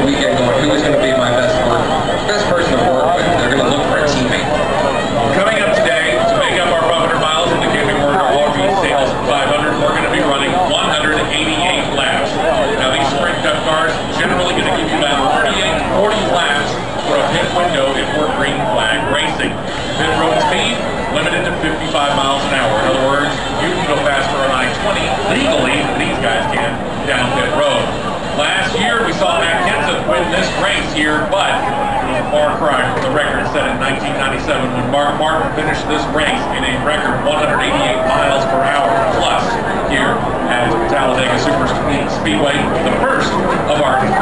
the weekend going, who's going to be my best person to work with? They're going to look for a teammate. Coming up today, to make up our 500 miles in the Camping World Walking Sales 500, we're going to be running 188 laps. Now these sprint cup cars generally going to give you about 40 laps for a pit window if we're green flag racing. Pit road speed limited to 55 miles an hour. In other words, you can go faster on I-20 legally than these guys can down pit road. Last year we saw Matt Kenseth win this race here, but it was a far cry from the record set in 1997 when Mark Martin finished this race in a record 188 miles per hour plus here at Talladega Super Speedway, the first of our